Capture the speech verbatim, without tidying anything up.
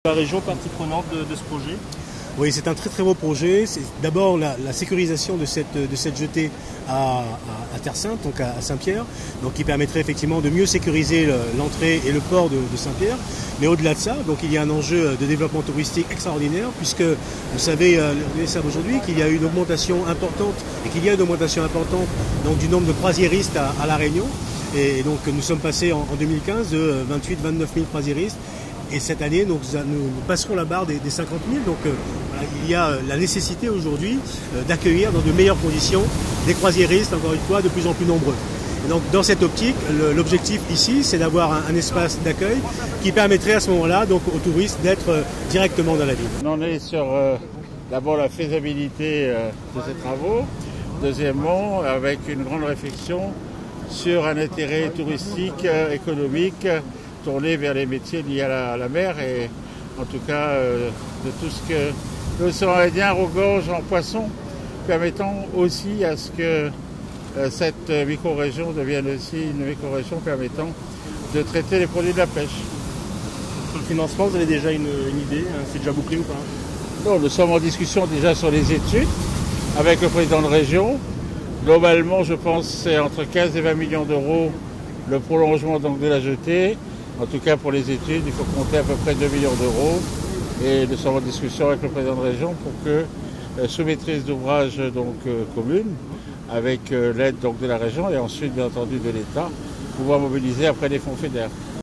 La région partie prenante de, de ce projet? Oui, c'est un très très beau projet. C'est d'abord la, la sécurisation de cette, de cette jetée à, à, à Terre-Sainte, donc à, à Saint-Pierre, donc qui permettrait effectivement de mieux sécuriser l'entrée et le port de, de Saint-Pierre. Mais au-delà de ça, donc il y a un enjeu de développement touristique extraordinaire, puisque vous savez, vous savez aujourd'hui qu'il y a eu une augmentation importante et qu'il y a une augmentation importante donc, du nombre de croisiéristes à, à La Réunion. Et donc nous sommes passés en, en deux mille quinze de vingt-huit à vingt-neuf mille croisiéristes. Et cette année, donc, nous, nous passerons la barre des, des cinquante mille. Donc euh, voilà, il y a euh, la nécessité aujourd'hui euh, d'accueillir dans de meilleures conditions des croisiéristes, encore une fois, de plus en plus nombreux. Et donc dans cette optique, l'objectif ici, c'est d'avoir un, un espace d'accueil qui permettrait à ce moment-là donc, aux touristes d'être euh, directement dans la ville. On est sur euh, d'abord la faisabilité euh, de ces travaux. Deuxièmement, avec une grande réflexion sur un intérêt touristique, euh, économique, tourné vers les métiers liés à la, à la mer et en tout cas euh, de tout ce que l'océan Indien regorge en poissons, permettant aussi à ce que euh, cette micro-région devienne aussi une micro-région permettant de traiter les produits de la pêche. Sur le financement, vous avez déjà une, une idée? C'est déjà bouclé ou pas? Non, nous sommes en discussion déjà sur les études avec le président de région. Globalement, je pense que c'est entre quinze et vingt millions d'euros le prolongement donc, de la jetée. En tout cas, pour les études, il faut compter à peu près deux millions d'euros. Et nous sommes en discussion avec le président de région pour que, euh, sous maîtrise d'ouvrage donc euh, commune, avec euh, l'aide donc de la région et ensuite, bien entendu, de l'État, pouvoir mobiliser après les fonds fédéraux.